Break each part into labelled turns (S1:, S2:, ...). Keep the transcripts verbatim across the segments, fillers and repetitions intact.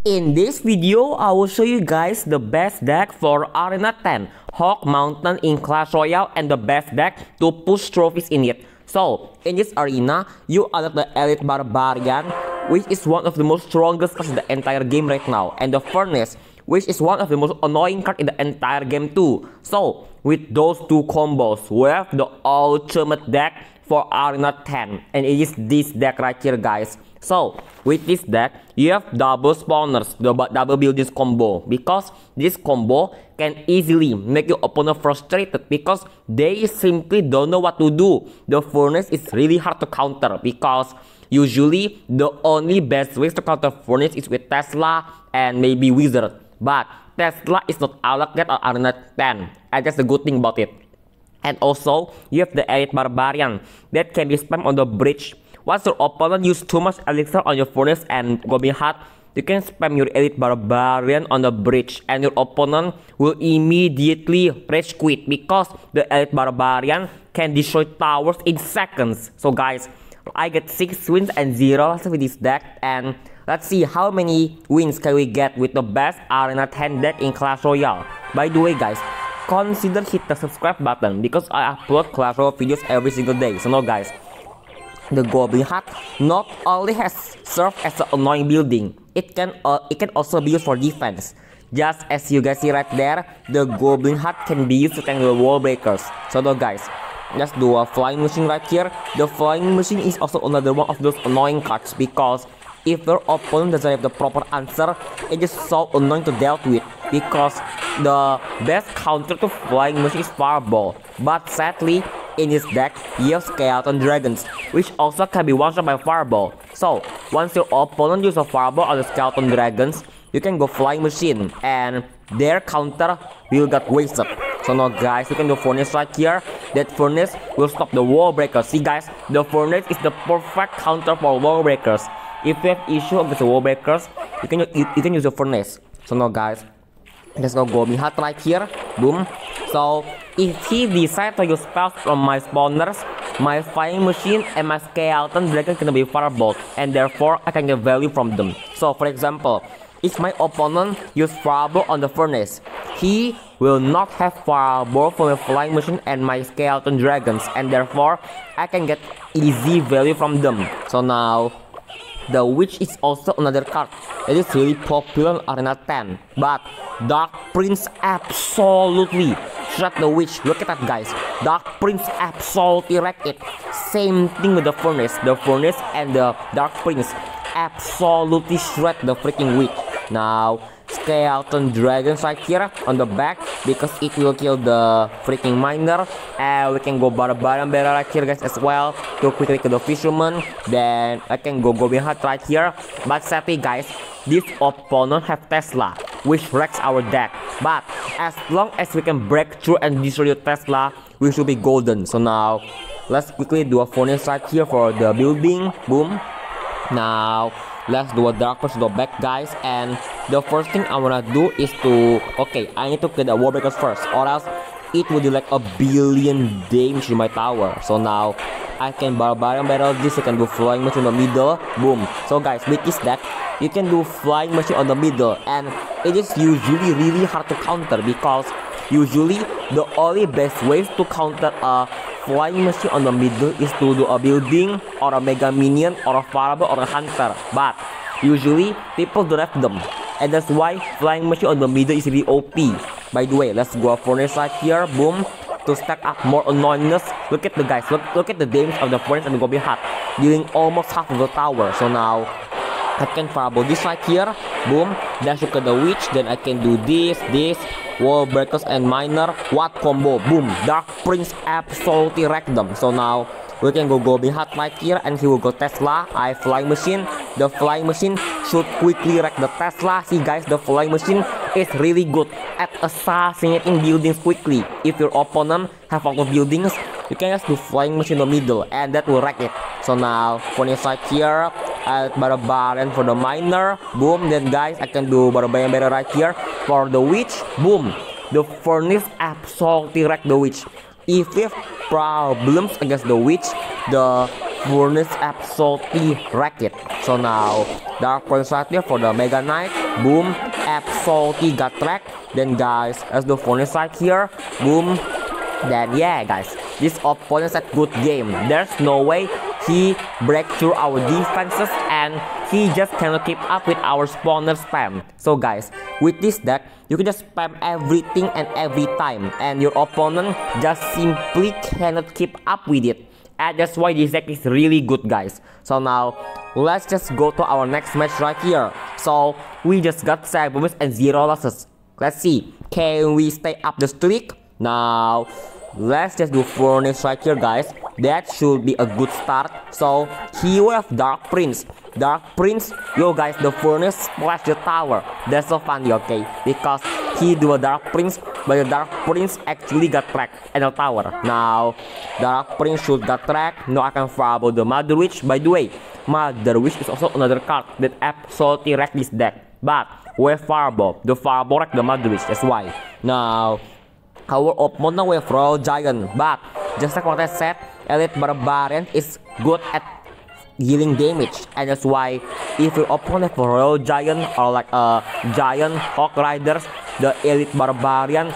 S1: In this video, I will show you guys the best deck for Arena ten, Hawk Mountain in Clash Royale, and the best deck to push trophies in it. So, in this arena, you unlock the Elite Barbarian, which is one of the most strongest cards in the entire game right now, and the Furnace, which is one of the most annoying cards in the entire game too. So, with those two combos, we have the ultimate deck for Arena ten, and it is this deck right here, guys. So, with this deck, you have double spawners, the double buildings combo, because this combo can easily make your opponent frustrated because they simply don't know what to do. The Furnace is really hard to counter because usually the only best ways to counter Furnace is with Tesla and maybe Wizard. But Tesla is not allocated on Arena ten, and that's the good thing about it. And also, you have the Elite Barbarian that can be spammed on the bridge. Once your opponent uses too much elixir on your Furnace and Goblin Hut, you can spam your Elite Barbarian on the bridge, and your opponent will immediately rage quit because the Elite Barbarian can destroy towers in seconds. So guys, I get six wins and zero losses with this deck, and let's see how many wins can we get with the best Arena ten deck in Clash Royale. By the way guys, consider hit the subscribe button because I upload Clash Royale videos every single day. So now guys, the Goblin Hut not only has served as an annoying building, it can uh, it can also be used for defense. Just as you guys see right there, the Goblin Hut can be used to tangle wall breakers. So now guys, let's do a flying machine right here. The flying machine is also another one of those annoying cards because if your opponent doesn't have the proper answer, it is so annoying to deal with because the best counter to flying machine is Fireball. But sadly, in this deck, you have Skeleton Dragons, which also can be one-shot by Fireball. So, once your opponent uses a Fireball on the Skeleton Dragons, you can go Flying Machine, and their counter will get wasted. So now guys, you can do Furnace right here. That Furnace will stop the Wall Breakers. See guys, the Furnace is the perfect counter for Wall Breakers. If you have issue against the Wall Breakers, you can, you, you can use the Furnace. So now guys, let's go Goblin Hut right here. Boom. So, if he decides to use spells from my spawners, my Flying Machine and my Skeleton Dragon can be Fireball, and therefore I can get value from them. So, for example, if my opponent uses Fireball on the Furnace, he will not have Fireball for my Flying Machine and my Skeleton Dragons, and therefore I can get easy value from them. So now, the Witch is also another card that is really popular on Arena ten, but Dark Prince absolutely shred the Witch. Look at that guys, Dark Prince absolutely wrecked it. Same thing with the Furnace, the Furnace and the Dark Prince absolutely shred the freaking Witch. Now Skeleton Dragons right here on the back because it will kill the freaking Miner, and we can go Barbarian Barrel right here guys as well to quickly kill the Fisherman. Then I can go Goblin Hut right here, but sadly guys, this opponent have Tesla, which wrecks our deck. But as long as we can break through and destroy the Tesla, we should be golden. So now let's quickly do a Furnace right here for the building. Boom. Now let's do a Dark Prince to the back guys, and the first thing I wanna do is to, okay, I need to kill the Wall Breakers first, or else it will do like a billion damage to my tower. So now I can Barbarian Barrel this, I can do Flying Machine in the middle. Boom. So guys, with this deck, you can do Flying Machine on the middle, and it is usually really hard to counter because usually the only best ways to counter a Flying Machine on the middle is to do a building or a Mega Minion or a Fireball or a Hunter, but usually people don't have them, and that's why Flying Machine on the middle is really O P. By the way, let's go a Furnace right here. Boom. To stack up more annoyingness. Look at the guys, look, look at the damage of the Furnace and the Goblin Hut, dealing almost half of the tower. So now I can Fireball this right here. Boom. Dash to the Witch. Then I can do this, this, Wall Breakers and Miner. What combo? Boom. Dark Prince absolutely wrecked them. So now we can go Goblin Hut right here, and he will go Tesla. I Flying Machine. The Flying Machine should quickly wreck the Tesla. See guys, the Flying Machine is really good at assassinating buildings quickly. If your opponent have a lot of buildings, you can just do Flying Machine in the middle, and that will wreck it. So now Furnace right here, uh, Barbarian for the Miner. Boom. Then guys, I can do Barbarian Barrel right here for the Witch. Boom. The Furnace absolutely wrecked the Witch. If we have problems against the Witch, the Furnace absolutely wreck it. So now Dark Prince right here for the Mega Knight. Boom, absolutely got wrecked. Then guys, let's do Furnace right here. Boom. Then yeah guys, this opponent's a good game. There's no way he break through our defenses and he just cannot keep up with our spawner spam. So guys, with this deck, you can just spam everything and every time, and your opponent just simply cannot keep up with it. And that's why this deck is really good, guys. So now, let's just go to our next match right here. So, we just got seven wins and zero losses. Let's see, can we stay up the streak? Now, let's just do Furnace right here, guys. That should be a good start. So, here we have Dark Prince. Dark Prince, yo guys, the Furnace splash the tower. That's so funny, okay? Because he do a Dark Prince, but the Dark Prince actually got tracked at the tower. Now, Dark Prince should got tracked. No, I can follow the Mother Witch. By the way, Mother Witch is also another card that absolutely wrecked this deck. But, with Fireball, the Fireball wrecked the Mother Witch, that's why. Now, our opponent with Royal Giant, but just like what I said, Elite Barbarian is good at dealing damage, and that's why if your opponent have a Royal Giant or like a Giant Hawk Riders, the Elite Barbarian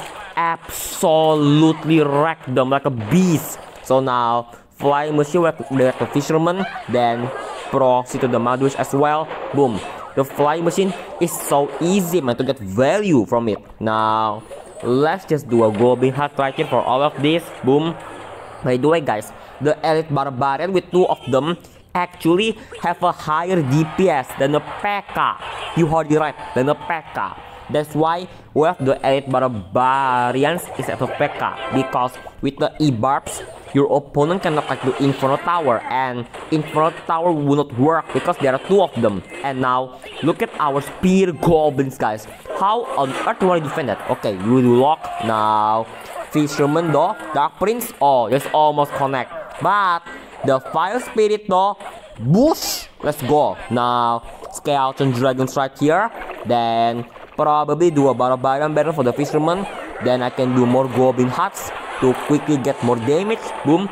S1: absolutely wreck them like a beast. So now, Flying Machine with the Fisherman, then proceed to the Mother Witch as well. Boom. The Flying Machine is so easy, man, to get value from it. Now, let's just do a Goblin Heart right here for all of this. Boom. By the way, guys, the Elite Barbarian with two of them actually have a higher D P S than the P K. You heard it right, than the P K. That's why we have the Elite Barbarians instead of P K. Because with the E-Barbs, your opponent cannot like the Inferno Tower, and Inferno Tower will not work because there are two of them. And now, look at our Spear Goblins, guys. How on earth do I defend that? Okay, you will lock. Now, Fisherman though, Dark Prince, oh, just almost connect. But, the Fire Spirit though, boosh, let's go. Now, Skeleton Dragons right here. Then, probably do a Barbarian Battle for the Fisherman. Then I can do more Goblin Huts to quickly get more damage. Boom.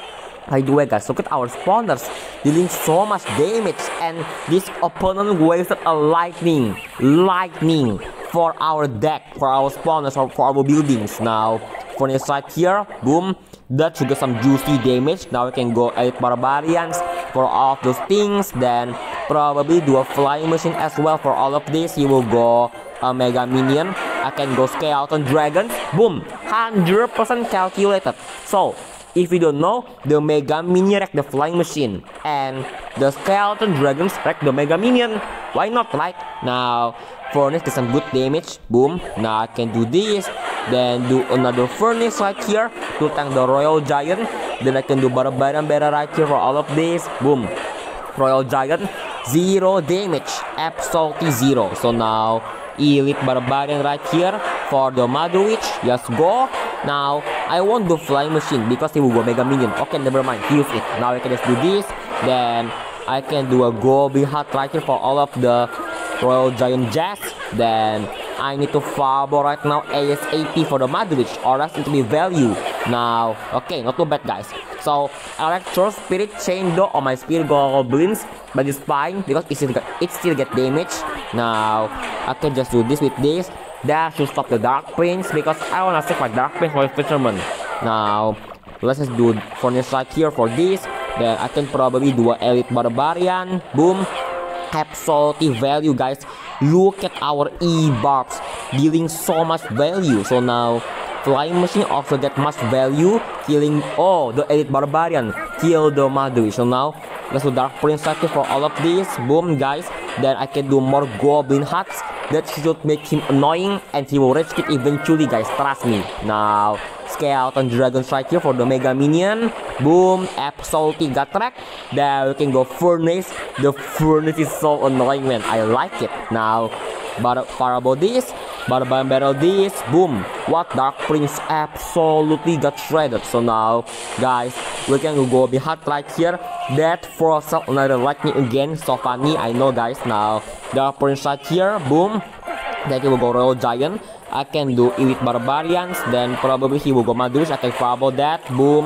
S1: By the way, guys, look at our spawners dealing so much damage, and this opponent wasted a lightning, lightning for our deck, for our spawners, or for our buildings. Now, for this right here, boom, that should get some juicy damage. Now we can go Elite Barbarians for all of those things. Then probably do a Flying Machine as well for all of this. You will go a Mega Minion. I can go Skeleton Dragons. Boom, one hundred percent calculated. So, if you don't know, the Mega Minion wreck the Flying Machine, and the Skeleton Dragons wreck the Mega Minion. Why not, right? Now, Furnace does some good damage. Boom. Now I can do this. Then do another Furnace right here to tank the Royal Giant. Then I can do Barbarian Battle right here for all of this. Boom. Royal Giant, zero damage. Absolutely zero. So now, Elite Barbarian right here for the Mother Witch. Let's go. Now, I won't do Flying Machine because he will go Mega Minion. Okay, never mind. Use it. Now I can just do this. Then, I can do a Goblin Heart right here for all of the Royal Giant Jazz. Then, I need to Fireball right now ASAP for the Mother Witch, or else it will be value. Now, okay, not too bad, guys. So, Electro Spirit Chain though on my Spear Goblins, but it's fine because it still get, it still get damage. Now, I can just do this with this. That should stop the Dark Prince because I wanna save my Dark Prince for the Fisherman. Now, let's just do Furnace right here for this. Then I can probably do an Elite Barbarian. Boom. Absolutely value, guys. Look at our E-Barbs dealing so much value. So now, Flying Machine also get much value, killing, oh, the Elite Barbarian, kill the Mother Witch. So now, let's do Dark Prince right here for all of this. Boom, guys. Then I can do more Goblin Huts. That should make him annoying, and he will rage quit eventually, guys. Trust me. Now, Skeleton Dragons right here for the Mega Minion. Boom, absolutely got tracked. Then we can go Furnace. The Furnace is so annoying, man. I like it. Now, but far about this, Barbarian Battle this. Boom. What? Dark Prince absolutely got shredded. So now, guys, we can go behind right here. That force out another lightning again. So funny, I know, guys. Now, Dark Prince right here. Boom. Then he will go Royal Giant. I can do Elite Barbarians. Then probably he will go Mother Witch. I can follow that. Boom.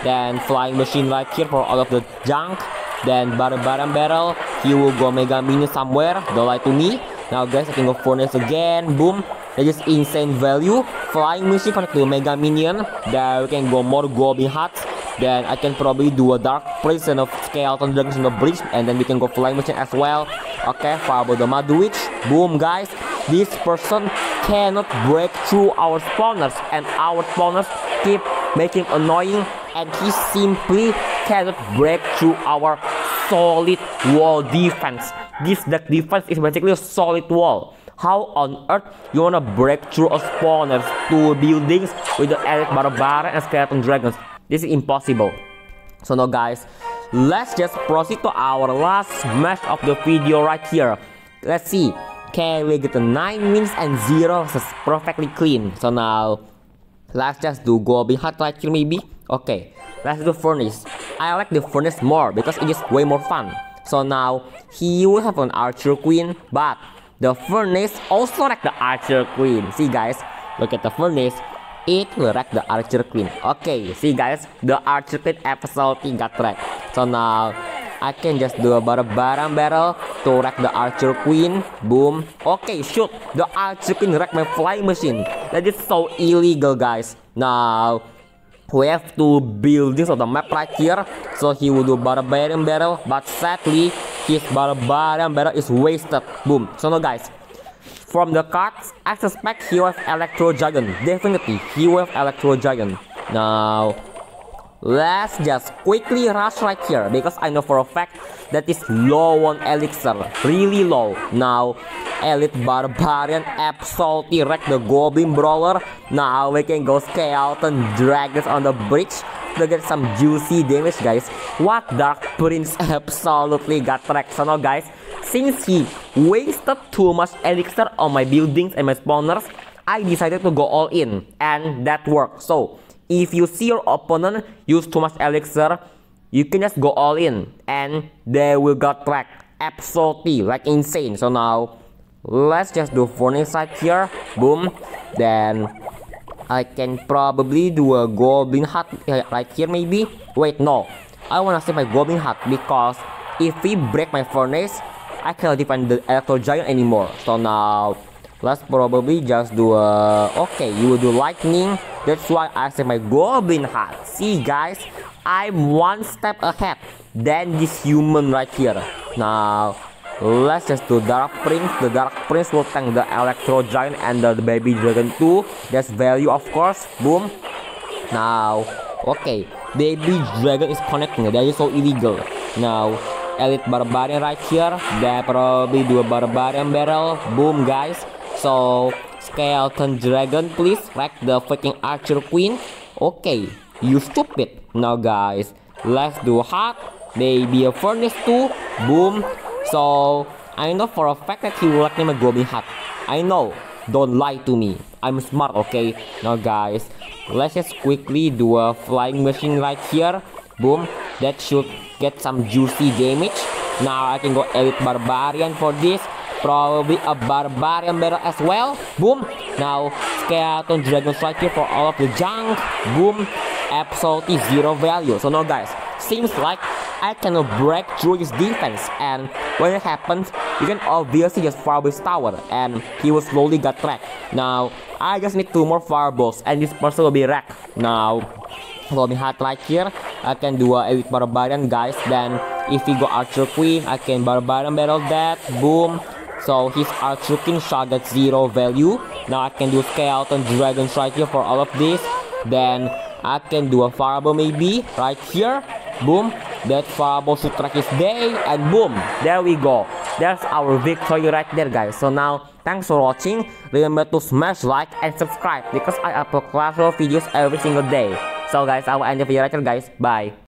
S1: Then flying machine right here for all of the junk. Then Barbarian Barrel. He will go Mega Minion somewhere. Don't lie to me. Now guys, I can go Furnace again. Boom. That is insane value. Flying machine connect to Mega Minion. Then we can go more Goblin Huts. Then I can probably do a Dark Prince and a Skeleton Dragons on the bridge. And then we can go Flying Machine as well. Okay, Fireball the Mad Witch. Boom guys. This person cannot break through our spawners. And our spawners keep making annoying. And he simply cannot break through our solid wall defense. This deck defense is basically a solid wall. How on earth you wanna break through a spawners two buildings with the Elite Barbarian and Skeleton Dragons? This is impossible. So now guys, let's just proceed to our last match of the video right here. Let's see, can we get a nine wins and zero losses perfectly clean? So now, let's just do Goblin Hut right here maybe. Okay, let's do Furnace. I like the Furnace more because it is way more fun. So now, he will have an Archer Queen, but the Furnace also like the Archer Queen. See guys, look at the Furnace. It will wreck the Archer Queen. Okay, see guys, the Archer Queen absolutely got wrecked. So now, I can just do a Barbarian Barrel to wreck the Archer Queen. Boom. Okay, shoot. The Archer Queen wrecked my Flying Machine. That is so illegal, guys. Now, we have two buildings on the map right here. So he will do Barbarian Barrel, but sadly, his Barbarian Barrel is wasted. Boom. So now guys, from the cards, I suspect he will have Electro Giant. Definitely, he will have Electro Giant. Now, let's just quickly rush right here because I know for a fact that is low on elixir, really low. Now, Elite Barbarian absolutely wrecked the Goblin Brawler. Now we can go Skeleton Dragons on the bridge to get some juicy damage, guys. What Dark Prince absolutely got wrecked. So now guys, since he wasted too much elixir on my buildings and my spawners, I decided to go all in, and that worked. So if you see your opponent use too much elixir, you can just go all in and they will get wrecked absolutely like insane. So now let's just do Furnace right here. Boom. Then I can probably do a Goblin Hut right here maybe. Wait, no, I wanna save my Goblin Hut because if we break my Furnace, I cannot defend the Electro Giant anymore. So now let's probably just do a... Okay, you will do Lightning. That's why I save my Goblin Hut. See guys, I'm one step ahead than this human right here. Now let's just do Dark Prince. The Dark Prince will tank the Electro Giant and the Baby Dragon too. That's value of course. Boom. Now, okay, Baby Dragon is connecting. That is so illegal. Now, Elite Barbarian right here. They probably do a Barbarian Barrel. Boom guys. So, Skeleton Dragon please wreck the freaking Archer Queen. Okay, you stupid. Now guys, let's do Hut. Maybe a Furnace too. Boom. So, I know for a fact that he will like me a Goblin Hut. I know. Don't lie to me. I'm smart, okay? Now guys, let's just quickly do a Flying Machine right here. Boom. That should get some juicy damage. Now I can go Elite Barbarian for this. Probably a Barbarian Barrel as well. Boom. Now, Skeleton Dragon right here for all of the junk. Boom. Absolutely zero value. So now guys, seems like I cannot break through his defense, and when it happens, you can obviously just fireball his tower, and he will slowly get wrecked. Now, I just need two more fireballs, and this person will be wrecked. Now, Goblin Hut right here, I can do a Elite Barbarian, guys. Then, if we go Archer Queen, I can Barbarian Barrel that. Boom. So, his Archer Queen shall get zero value. Now, I can do Skeleton Dragons right here for all of this. Then, I can do a fireball maybe right here. Boom. That fireball should track his day, and boom, there we go. There's our victory right there, guys. So now, thanks for watching. Remember to smash like and subscribe because I upload Clash Royale videos every single day. So guys, I will end the video right here, guys. Bye.